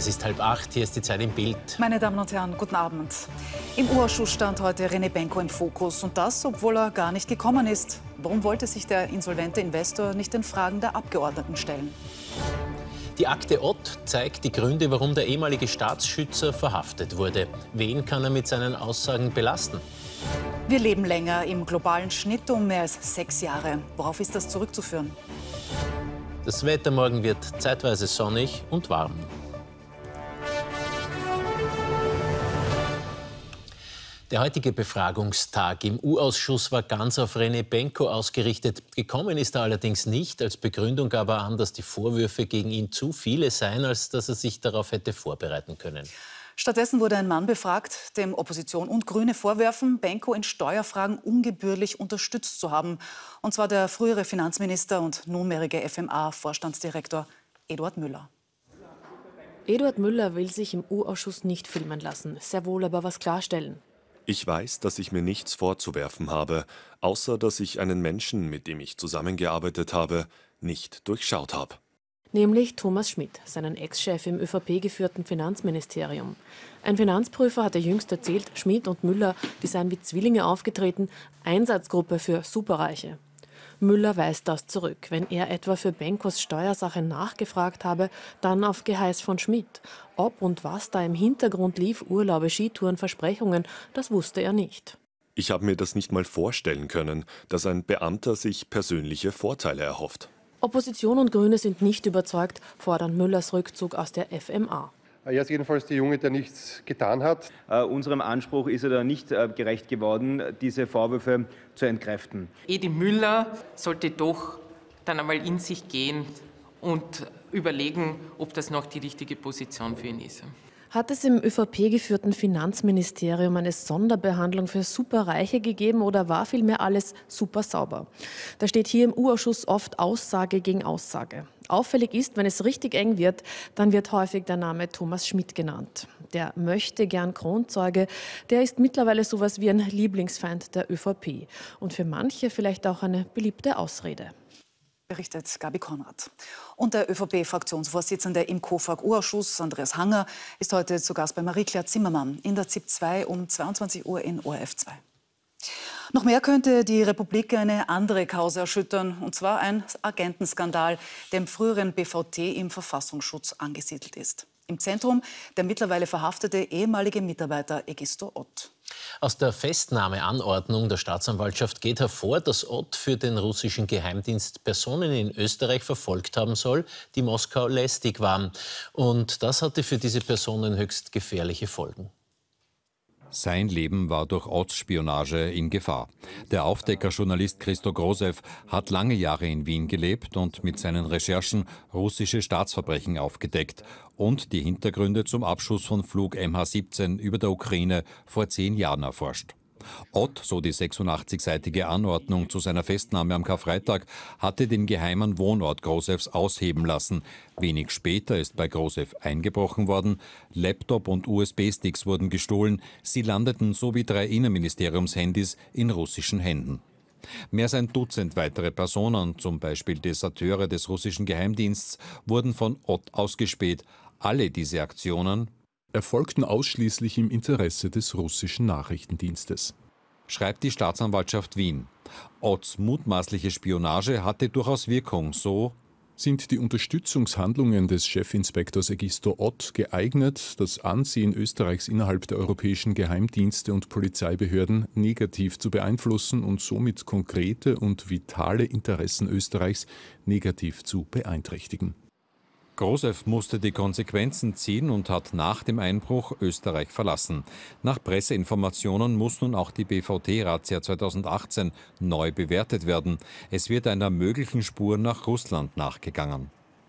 Es ist 7:30, hier ist die Zeit im Bild. Meine Damen und Herren, guten Abend. Im U-Ausschuss stand heute René Benko im Fokus. Und das, obwohl er gar nicht gekommen ist. Warum wollte sich der insolvente Investor nicht den Fragen der Abgeordneten stellen? Die Akte Ott zeigt die Gründe, warum der ehemalige Staatsschützer verhaftet wurde. Wen kann er mit seinen Aussagen belasten? Wir leben länger, im globalen Schnitt um mehr als 6 Jahre. Worauf ist das zurückzuführen? Das Wetter morgen wird zeitweise sonnig und warm. Der heutige Befragungstag im U-Ausschuss war ganz auf René Benko ausgerichtet. Gekommen ist er allerdings nicht. Als Begründung gab er an, dass die Vorwürfe gegen ihn zu viele seien, als dass er sich darauf hätte vorbereiten können. Stattdessen wurde ein Mann befragt, dem Opposition und Grüne vorwerfen, Benko in Steuerfragen ungebührlich unterstützt zu haben. Und zwar der frühere Finanzminister und nunmehrige FMA-Vorstandsdirektor Eduard Müller. Eduard Müller will sich im U-Ausschuss nicht filmen lassen, sehr wohl aber was klarstellen. Ich weiß, dass ich mir nichts vorzuwerfen habe, außer dass ich einen Menschen, mit dem ich zusammengearbeitet habe, nicht durchschaut habe. Nämlich Thomas Schmidt, seinen Ex-Chef im ÖVP-geführten Finanzministerium. Ein Finanzprüfer hatte jüngst erzählt, Schmidt und Müller, die seien wie Zwillinge aufgetreten, Einsatzgruppe für Superreiche. Müller weist das zurück. Wenn er etwa für Benkos Steuersache nachgefragt habe, dann auf Geheiß von Schmidt. Ob und was da im Hintergrund lief, Urlaube, Skitouren, Versprechungen, das wusste er nicht. Ich habe mir das nicht mal vorstellen können, dass ein Beamter sich persönliche Vorteile erhofft. Opposition und Grüne sind nicht überzeugt, fordern Müllers Rückzug aus der FMA. Er ist jedenfalls der Junge, der nichts getan hat. Unserem Anspruch ist er da nicht gerecht geworden, diese Vorwürfe zu entkräften. Edi Müller sollte doch dann einmal in sich gehen und überlegen, ob das noch die richtige Position für ihn ist. Hat es im ÖVP-geführten Finanzministerium eine Sonderbehandlung für Superreiche gegeben oder war vielmehr alles super sauber? Da steht hier im U-Ausschuss oft Aussage gegen Aussage. Auffällig ist, wenn es richtig eng wird, dann wird häufig der Name Thomas Schmidt genannt. Der möchte gern Kronzeuge, der ist mittlerweile sowas wie ein Lieblingsfeind der ÖVP und für manche vielleicht auch eine beliebte Ausrede. Berichtet Gabi Konrad. Und der ÖVP-Fraktionsvorsitzende im KOFAG-U-Ausschuss, Andreas Hanger, ist heute zu Gast bei Marie-Claire Zimmermann in der ZIP 2 um 22 Uhr in ORF 2. Noch mehr könnte die Republik eine andere Kause erschüttern, und zwar ein Agentenskandal, der im früheren BVT im Verfassungsschutz angesiedelt ist. Im Zentrum der mittlerweile verhaftete ehemalige Mitarbeiter Egisto Ott. Aus der Festnahmeanordnung der Staatsanwaltschaft geht hervor, dass Ott für den russischen Geheimdienst Personen in Österreich verfolgt haben soll, die Moskau lästig waren. Und das hatte für diese Personen höchst gefährliche Folgen. Sein Leben war durch Otts Spionage in Gefahr. Der Aufdeckerjournalist Christo Grozew hat lange Jahre in Wien gelebt und mit seinen Recherchen russische Staatsverbrechen aufgedeckt und die Hintergründe zum Abschuss von Flug MH17 über der Ukraine vor 10 Jahren erforscht. Ott, so die 86-seitige Anordnung zu seiner Festnahme am Karfreitag, hatte den geheimen Wohnort Grozews ausheben lassen. Wenig später ist bei Grozew eingebrochen worden, Laptop und USB-Sticks wurden gestohlen, sie landeten sowie 3 Innenministeriumshandys in russischen Händen. Mehr als ein Dutzend weitere Personen, zum Beispiel Deserteure des russischen Geheimdienstes, wurden von Ott ausgespäht. Alle diese Aktionen erfolgten ausschließlich im Interesse des russischen Nachrichtendienstes, schreibt die Staatsanwaltschaft Wien. Otts mutmaßliche Spionage hatte durchaus Wirkung, so sind die Unterstützungshandlungen des Chefinspektors Egisto Ott geeignet, das Ansehen Österreichs innerhalb der europäischen Geheimdienste und Polizeibehörden negativ zu beeinflussen und somit konkrete und vitale Interessen Österreichs negativ zu beeinträchtigen. Grozew musste die Konsequenzen ziehen und hat nach dem Einbruch Österreich verlassen. Nach Presseinformationen muss nun auch die BVT-Razzia 2018 neu bewertet werden. Es wird einer möglichen Spur nach Russland nachgegangen.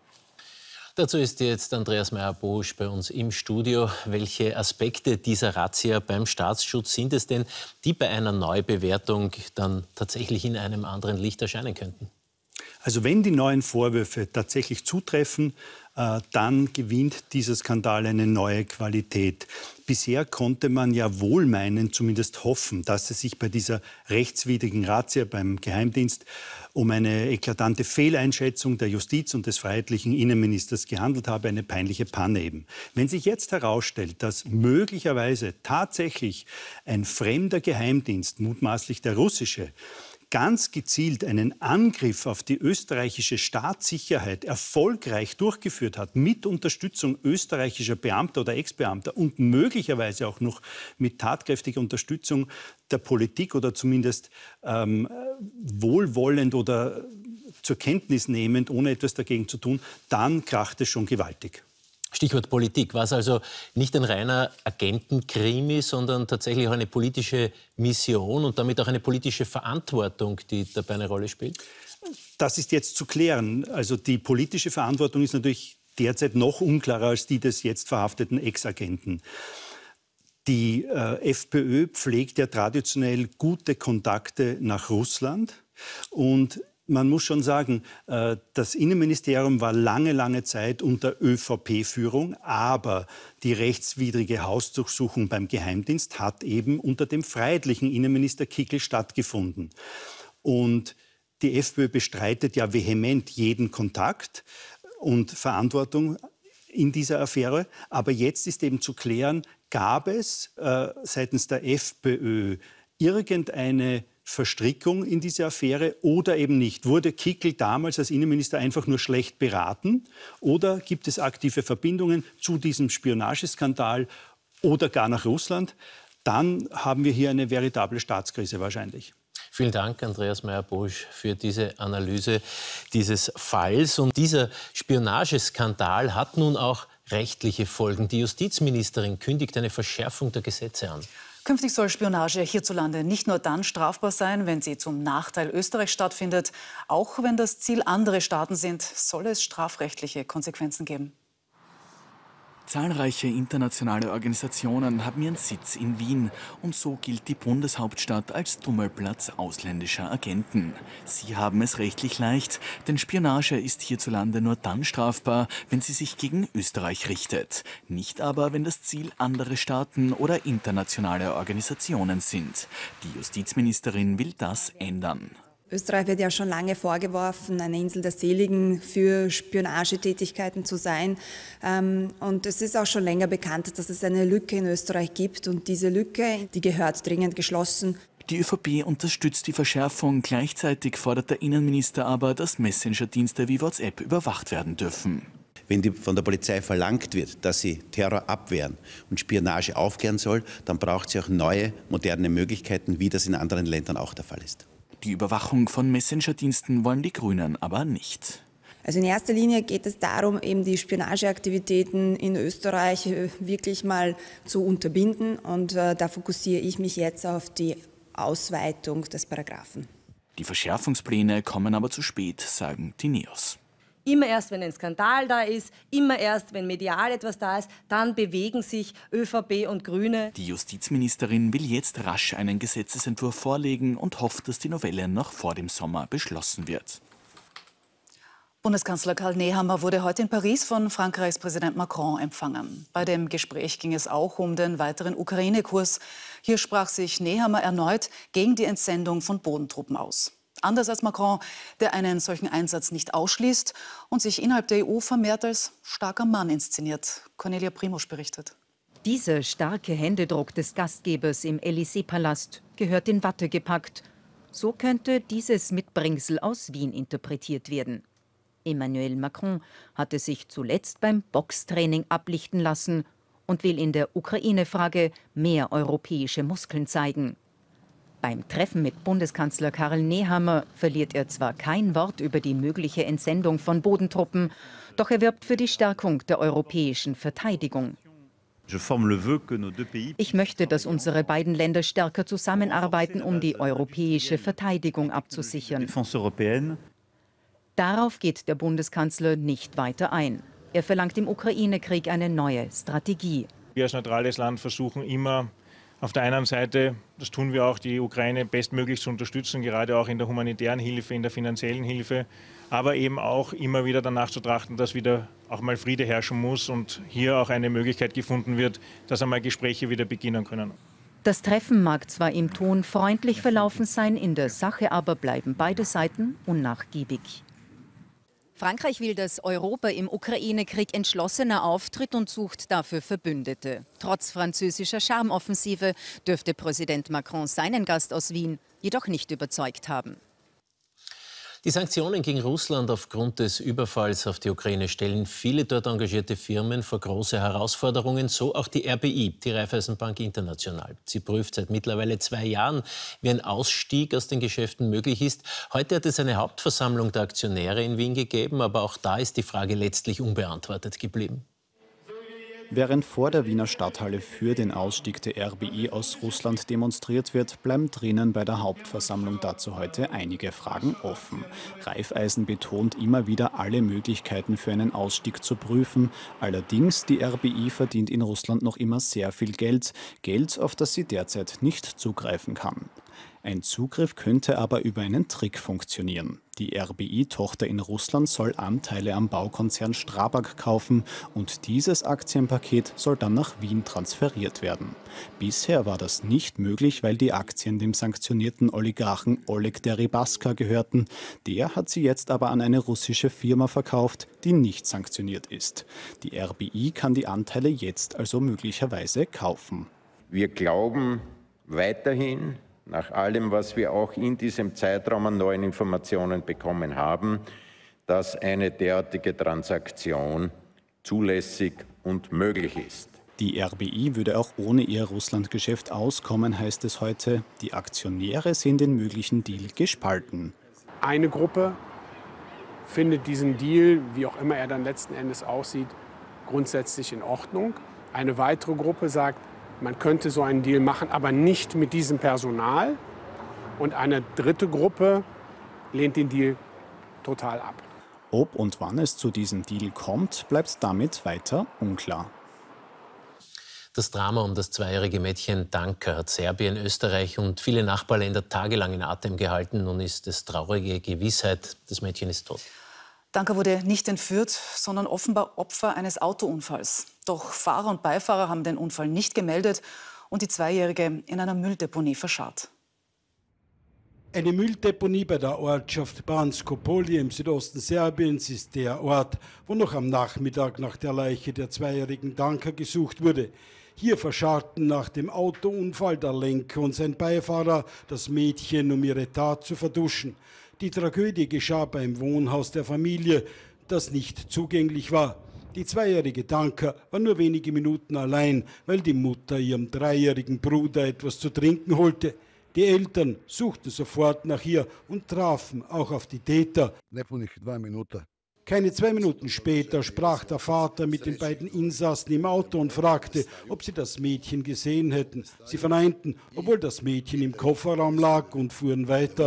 Dazu ist jetzt Andreas Meyer-Bohusch bei uns im Studio. Welche Aspekte dieser Razzia beim Staatsschutz sind es denn, die bei einer Neubewertung dann tatsächlich in einem anderen Licht erscheinen könnten? Also wenn die neuen Vorwürfe tatsächlich zutreffen, dann gewinnt dieser Skandal eine neue Qualität. Bisher konnte man ja wohlmeinend zumindest hoffen, dass es sich bei dieser rechtswidrigen Razzia beim Geheimdienst um eine eklatante Fehleinschätzung der Justiz und des freiheitlichen Innenministers gehandelt habe, eine peinliche Panne eben. Wenn sich jetzt herausstellt, dass möglicherweise tatsächlich ein fremder Geheimdienst, mutmaßlich der russische, ganz gezielt einen Angriff auf die österreichische Staatssicherheit erfolgreich durchgeführt hat, mit Unterstützung österreichischer Beamter oder Ex-Beamter und möglicherweise auch noch mit tatkräftiger Unterstützung der Politik oder zumindest wohlwollend oder zur Kenntnis nehmend, ohne etwas dagegen zu tun, dann kracht es schon gewaltig. Stichwort Politik. War es also nicht ein reiner Agentenkrimi, sondern tatsächlich auch eine politische Mission und damit auch eine politische Verantwortung, die dabei eine Rolle spielt? Das ist jetzt zu klären. Also die politische Verantwortung ist natürlich derzeit noch unklarer als die des jetzt verhafteten Ex-Agenten. Die FPÖ pflegt ja traditionell gute Kontakte nach Russland und man muss schon sagen, das Innenministerium war lange Zeit unter ÖVP-Führung, aber die rechtswidrige Hausdurchsuchung beim Geheimdienst hat eben unter dem freiheitlichen Innenminister Kickl stattgefunden. Und die FPÖ bestreitet ja vehement jeden Kontakt und Verantwortung in dieser Affäre. Aber jetzt ist eben zu klären, gab es seitens der FPÖ irgendeine Verstrickung in diese Affäre oder eben nicht? Wurde Kickl damals als Innenminister einfach nur schlecht beraten oder gibt es aktive Verbindungen zu diesem Spionageskandal oder gar nach Russland? Dann haben wir hier eine veritable Staatskrise wahrscheinlich. Vielen Dank, Andreas Meier-Bosch, für diese Analyse dieses Falls. Und dieser Spionageskandal hat nun auch rechtliche Folgen. Die Justizministerin kündigt eine Verschärfung der Gesetze an. Künftig soll Spionage hierzulande nicht nur dann strafbar sein, wenn sie zum Nachteil Österreichs stattfindet. Auch wenn das Ziel andere Staaten sind, soll es strafrechtliche Konsequenzen geben. Zahlreiche internationale Organisationen haben ihren Sitz in Wien und so gilt die Bundeshauptstadt als Tummelplatz ausländischer Agenten. Sie haben es rechtlich leicht, denn Spionage ist hierzulande nur dann strafbar, wenn sie sich gegen Österreich richtet. Nicht aber, wenn das Ziel andere Staaten oder internationale Organisationen sind. Die Justizministerin will das ändern. Österreich wird ja schon lange vorgeworfen, eine Insel der Seligen für Spionagetätigkeiten zu sein. Und es ist auch schon länger bekannt, dass es eine Lücke in Österreich gibt. Und diese Lücke, die gehört dringend geschlossen. Die ÖVP unterstützt die Verschärfung. Gleichzeitig fordert der Innenminister aber, dass Messenger-Dienste wie WhatsApp überwacht werden dürfen. Wenn von der Polizei verlangt wird, dass sie Terror abwehren und Spionage aufklären soll, dann braucht sie auch neue, moderne Möglichkeiten, wie das in anderen Ländern auch der Fall ist. Die Überwachung von Messenger-Diensten wollen die Grünen aber nicht. Also in erster Linie geht es darum, eben die Spionageaktivitäten in Österreich wirklich mal zu unterbinden. Und da fokussiere ich mich jetzt auf die Ausweitung des Paragraphen. Die Verschärfungspläne kommen aber zu spät, sagen die NEOS. Immer erst, wenn ein Skandal da ist, immer erst, wenn medial etwas da ist, dann bewegen sich ÖVP und Grüne. Die Justizministerin will jetzt rasch einen Gesetzesentwurf vorlegen und hofft, dass die Novelle noch vor dem Sommer beschlossen wird. Bundeskanzler Karl Nehammer wurde heute in Paris von Frankreichs Präsident Macron empfangen. Bei dem Gespräch ging es auch um den weiteren Ukraine-Kurs. Hier sprach sich Nehammer erneut gegen die Entsendung von Bodentruppen aus. Anders als Macron, der einen solchen Einsatz nicht ausschließt und sich innerhalb der EU vermehrt als starker Mann inszeniert. Cornelia Primosch berichtet. Dieser starke Händedruck des Gastgebers im Élysée-Palast gehört in Watte gepackt. So könnte dieses Mitbringsel aus Wien interpretiert werden. Emmanuel Macron hatte sich zuletzt beim Boxtraining ablichten lassen und will in der Ukraine-Frage mehr europäische Muskeln zeigen. Beim Treffen mit Bundeskanzler Karl Nehammer verliert er zwar kein Wort über die mögliche Entsendung von Bodentruppen, doch er wirbt für die Stärkung der europäischen Verteidigung. Ich möchte, dass unsere beiden Länder stärker zusammenarbeiten, um die europäische Verteidigung abzusichern. Darauf geht der Bundeskanzler nicht weiter ein. Er verlangt im Ukraine-Krieg eine neue Strategie. Wir als neutrales Land versuchen immer, auf der einen Seite, das tun wir auch, die Ukraine bestmöglich zu unterstützen, gerade auch in der humanitären Hilfe, in der finanziellen Hilfe, aber eben auch immer wieder danach zu trachten, dass wieder auch mal Friede herrschen muss und hier auch eine Möglichkeit gefunden wird, dass einmal Gespräche wieder beginnen können. Das Treffen mag zwar im Ton freundlich verlaufen sein, in der Sache aber bleiben beide Seiten unnachgiebig. Frankreich will, dass Europa im Ukraine-Krieg entschlossener auftritt und sucht dafür Verbündete. Trotz französischer Charmeoffensive dürfte Präsident Macron seinen Gast aus Wien jedoch nicht überzeugt haben. Die Sanktionen gegen Russland aufgrund des Überfalls auf die Ukraine stellen viele dort engagierte Firmen vor große Herausforderungen, so auch die RBI, die Raiffeisenbank International. Sie prüft seit mittlerweile 2 Jahren, wie ein Ausstieg aus den Geschäften möglich ist. Heute hat es eine Hauptversammlung der Aktionäre in Wien gegeben, aber auch da ist die Frage letztlich unbeantwortet geblieben. Während vor der Wiener Stadthalle für den Ausstieg der RBI aus Russland demonstriert wird, bleiben drinnen bei der Hauptversammlung dazu heute einige Fragen offen. Raiffeisen betont immer wieder, alle Möglichkeiten für einen Ausstieg zu prüfen. Allerdings, die RBI verdient in Russland noch immer sehr viel Geld, auf das sie derzeit nicht zugreifen kann. Ein Zugriff könnte aber über einen Trick funktionieren. Die RBI-Tochter in Russland soll Anteile am Baukonzern Strabag kaufen und dieses Aktienpaket soll dann nach Wien transferiert werden. Bisher war das nicht möglich, weil die Aktien dem sanktionierten Oligarchen Oleg Deripaska gehörten. Der hat sie jetzt aber an eine russische Firma verkauft, die nicht sanktioniert ist. Die RBI kann die Anteile jetzt also möglicherweise kaufen. Wir glauben weiterhin, nach allem, was wir auch in diesem Zeitraum an neuen Informationen bekommen haben, dass eine derartige Transaktion zulässig und möglich ist. Die RBI würde auch ohne ihr Russlandgeschäft auskommen, heißt es heute. Die Aktionäre sehen den möglichen Deal gespalten. Eine Gruppe findet diesen Deal, wie auch immer er dann letzten Endes aussieht, grundsätzlich in Ordnung. Eine weitere Gruppe sagt, man könnte so einen Deal machen, aber nicht mit diesem Personal. Und eine dritte Gruppe lehnt den Deal total ab. Ob und wann es zu diesem Deal kommt, bleibt damit weiter unklar. Das Drama um das 2-jährige Mädchen Danka hat Serbien, Österreich und viele Nachbarländer tagelang in Atem gehalten. Nun ist es traurige Gewissheit, das Mädchen ist tot. Danka wurde nicht entführt, sondern offenbar Opfer eines Autounfalls. Doch Fahrer und Beifahrer haben den Unfall nicht gemeldet und die 2-Jährige in einer Mülldeponie verscharrt. Eine Mülldeponie bei der Ortschaft Bansko Polje im Südosten Serbiens ist der Ort, wo noch am Nachmittag nach der Leiche der 2-jährigen Danka gesucht wurde. Hier verscharrten nach dem Autounfall der Lenker und sein Beifahrer das Mädchen, um ihre Tat zu vertuschen. Die Tragödie geschah beim Wohnhaus der Familie, das nicht zugänglich war. Die 2-jährige Danka war nur wenige Minuten allein, weil die Mutter ihrem 3-jährigen Bruder etwas zu trinken holte. Die Eltern suchten sofort nach ihr und trafen auch auf die Täter. Keine 2 Minuten später sprach der Vater mit den beiden Insassen im Auto und fragte, ob sie das Mädchen gesehen hätten. Sie verneinten, obwohl das Mädchen im Kofferraum lag, und fuhren weiter.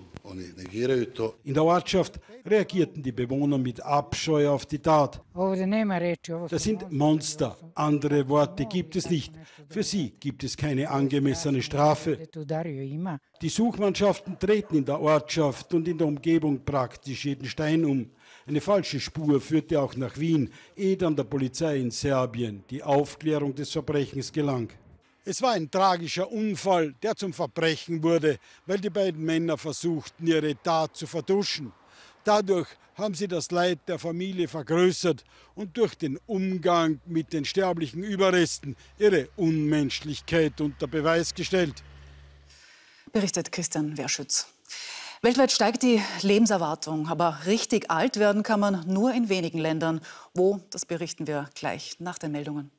In der Ortschaft reagierten die Bewohner mit Abscheu auf die Tat. Das sind Monster. Andere Worte gibt es nicht. Für sie gibt es keine angemessene Strafe. Die Suchmannschaften treten in der Ortschaft und in der Umgebung praktisch jeden Stein um. Eine falsche Spur führte auch nach Wien, ehe dann der Polizei in Serbien die Aufklärung des Verbrechens gelang. Es war ein tragischer Unfall, der zum Verbrechen wurde, weil die beiden Männer versuchten, ihre Tat zu vertuschen. Dadurch haben sie das Leid der Familie vergrößert und durch den Umgang mit den sterblichen Überresten ihre Unmenschlichkeit unter Beweis gestellt. Berichtet Christian Werschütz. Weltweit steigt die Lebenserwartung, aber richtig alt werden kann man nur in wenigen Ländern. Wo, das berichten wir gleich nach den Meldungen.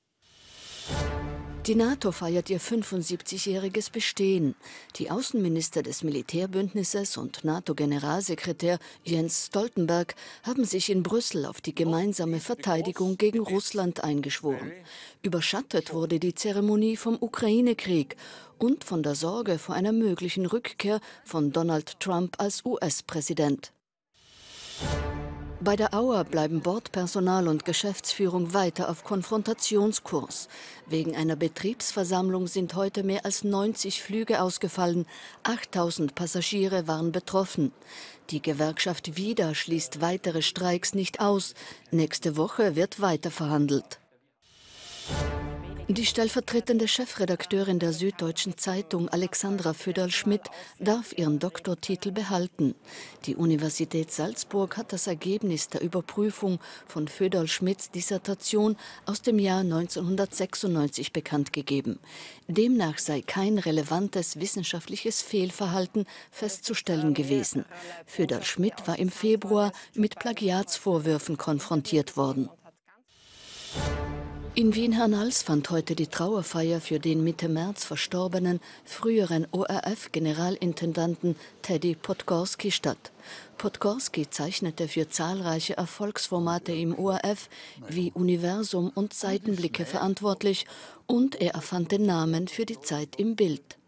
Die NATO feiert ihr 75-jähriges Bestehen. Die Außenminister des Militärbündnisses und NATO-Generalsekretär Jens Stoltenberg haben sich in Brüssel auf die gemeinsame Verteidigung gegen Russland eingeschworen. Überschattet wurde die Zeremonie vom Ukraine-Krieg und von der Sorge vor einer möglichen Rückkehr von Donald Trump als US-Präsident. Bei der Auer bleiben Bordpersonal und Geschäftsführung weiter auf Konfrontationskurs. Wegen einer Betriebsversammlung sind heute mehr als 90 Flüge ausgefallen. 8000 Passagiere waren betroffen. Die Gewerkschaft WIDA schließt weitere Streiks nicht aus. Nächste Woche wird weiter verhandelt. Die stellvertretende Chefredakteurin der Süddeutschen Zeitung, Alexandra Föderl-Schmidt, darf ihren Doktortitel behalten. Die Universität Salzburg hat das Ergebnis der Überprüfung von Föderl-Schmidts Dissertation aus dem Jahr 1996 bekannt gegeben. Demnach sei kein relevantes wissenschaftliches Fehlverhalten festzustellen gewesen. Föderl-Schmidt war im Februar mit Plagiatsvorwürfen konfrontiert worden. In Wien-Hernals fand heute die Trauerfeier für den Mitte März verstorbenen früheren ORF-Generalintendanten Teddy Podgorski statt. Podgorski zeichnete für zahlreiche Erfolgsformate im ORF wie Universum und Seitenblicke verantwortlich und er erfand den Namen für die Zeit im Bild.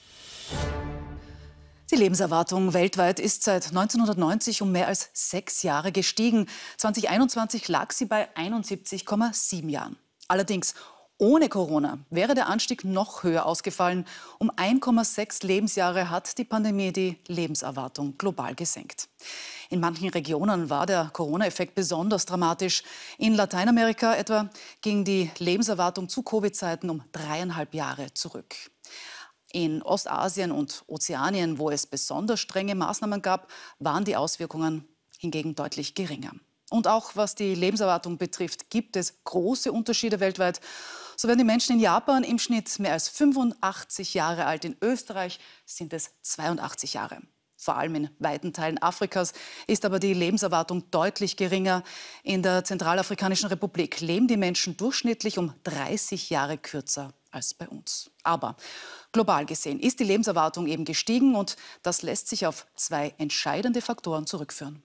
Die Lebenserwartung weltweit ist seit 1990 um mehr als 6 Jahre gestiegen. 2021 lag sie bei 71,7 Jahren. Allerdings ohne Corona wäre der Anstieg noch höher ausgefallen. Um 1,6 Lebensjahre hat die Pandemie die Lebenserwartung global gesenkt. In manchen Regionen war der Corona-Effekt besonders dramatisch. In Lateinamerika etwa ging die Lebenserwartung zu Covid-Zeiten um 3,5 Jahre zurück. In Ostasien und Ozeanien, wo es besonders strenge Maßnahmen gab, waren die Auswirkungen hingegen deutlich geringer. Und auch was die Lebenserwartung betrifft, gibt es große Unterschiede weltweit. So werden die Menschen in Japan im Schnitt mehr als 85 Jahre alt. In Österreich sind es 82 Jahre. Vor allem in weiten Teilen Afrikas ist aber die Lebenserwartung deutlich geringer. In der Zentralafrikanischen Republik leben die Menschen durchschnittlich um 30 Jahre kürzer als bei uns. Aber global gesehen ist die Lebenserwartung eben gestiegen und das lässt sich auf 2 entscheidende Faktoren zurückführen.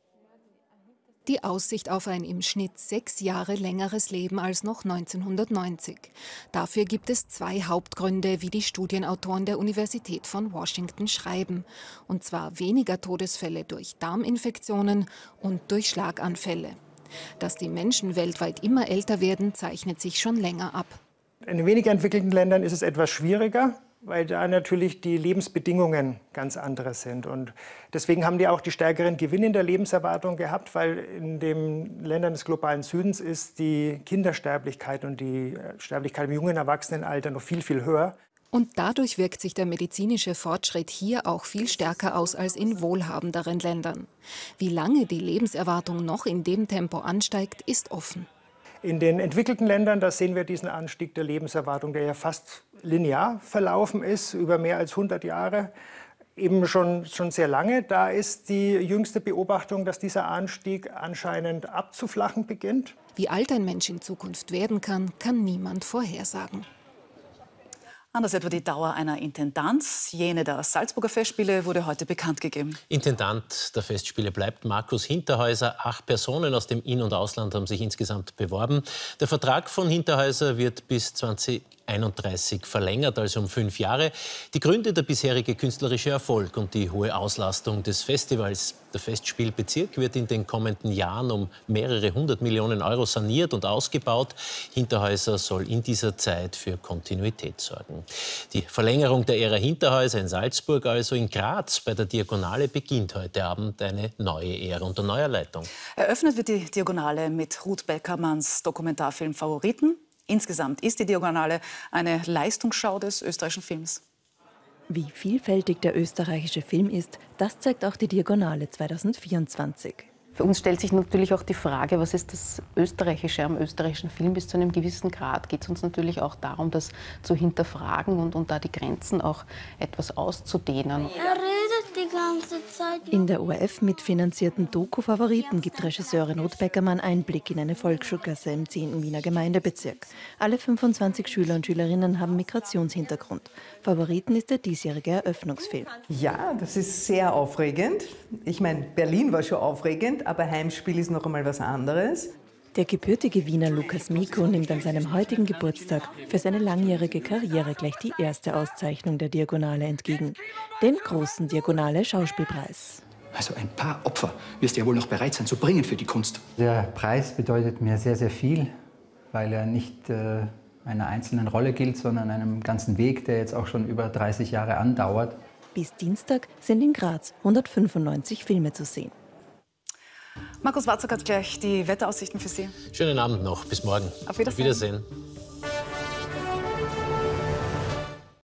Die Aussicht auf ein im Schnitt 6 Jahre längeres Leben als noch 1990. Dafür gibt es 2 Hauptgründe, wie die Studienautoren der Universität von Washington schreiben. Und zwar weniger Todesfälle durch Darminfektionen und durch Schlaganfälle. Dass die Menschen weltweit immer älter werden, zeichnet sich schon länger ab. In weniger entwickelten Ländern ist es etwas schwieriger, weil da natürlich die Lebensbedingungen ganz andere sind. Und deswegen haben die auch die stärkeren Gewinne in der Lebenserwartung gehabt, weil in den Ländern des globalen Südens ist die Kindersterblichkeit und die Sterblichkeit im jungen Erwachsenenalter noch viel, viel höher. Und dadurch wirkt sich der medizinische Fortschritt hier auch viel stärker aus als in wohlhabenderen Ländern. Wie lange die Lebenserwartung noch in dem Tempo ansteigt, ist offen. In den entwickelten Ländern, da sehen wir diesen Anstieg der Lebenserwartung, der ja fast linear verlaufen ist, über mehr als 100 Jahre, eben schon sehr lange. Da ist die jüngste Beobachtung, dass dieser Anstieg anscheinend abzuflachen beginnt. Wie alt ein Mensch in Zukunft werden kann, kann niemand vorhersagen. Anders etwa die Dauer einer Intendanz. Jene der Salzburger Festspiele wurde heute bekannt gegeben. Intendant der Festspiele bleibt Markus Hinterhäuser. 8 Personen aus dem In- und Ausland haben sich insgesamt beworben. Der Vertrag von Hinterhäuser wird bis 2031 verlängert, also um 5 Jahre. Die Gründe der bisherige künstlerische Erfolg und die hohe Auslastung des Festivals. Der Festspielbezirk wird in den kommenden Jahren um mehrere 100 Millionen Euro saniert und ausgebaut. Hinterhäuser soll in dieser Zeit für Kontinuität sorgen. Die Verlängerung der Ära Hinterhäuser in Salzburg, also in Graz bei der Diagonale, beginnt heute Abend eine neue Ära unter neuer Leitung. Eröffnet wird die Diagonale mit Ruth Beckermanns Dokumentarfilm Favoriten. Insgesamt ist die Diagonale eine Leistungsschau des österreichischen Films. Wie vielfältig der österreichische Film ist, das zeigt auch die Diagonale 2024. Für uns stellt sich natürlich auch die Frage, was ist das Österreichische am österreichischen Film? Bis zu einem gewissen Grad geht es uns natürlich auch darum, das zu hinterfragen und da die Grenzen auch etwas auszudehnen. Er redet die ganze Zeit. In der ORF mitfinanzierten Doku Favoriten gibt Regisseurin Ruth Beckermann Einblick in eine Volksschulklasse im 10. Wiener Gemeindebezirk. Alle 25 Schüler und Schülerinnen haben Migrationshintergrund. Favoriten ist der diesjährige Eröffnungsfilm. Ja, das ist sehr aufregend. Ich meine, Berlin war schon aufregend, aber Heimspiel ist noch einmal was anderes. Der gebürtige Wiener Lukas Miko nimmt an seinem heutigen Geburtstag für seine langjährige Karriere gleich die erste Auszeichnung der Diagonale entgegen, den großen Diagonale Schauspielpreis. Also ein paar Opfer wirst du ja wohl noch bereit sein zu bringen für die Kunst. Der Preis bedeutet mir sehr, sehr viel, weil er nicht einer einzelnen Rolle gilt, sondern einem ganzen Weg, der jetzt auch schon über 30 Jahre andauert. Bis Dienstag sind in Graz 195 Filme zu sehen. Markus Watzak hat gleich die Wetteraussichten für Sie. Schönen Abend noch. Bis morgen. Auf Wiedersehen. Auf Wiedersehen.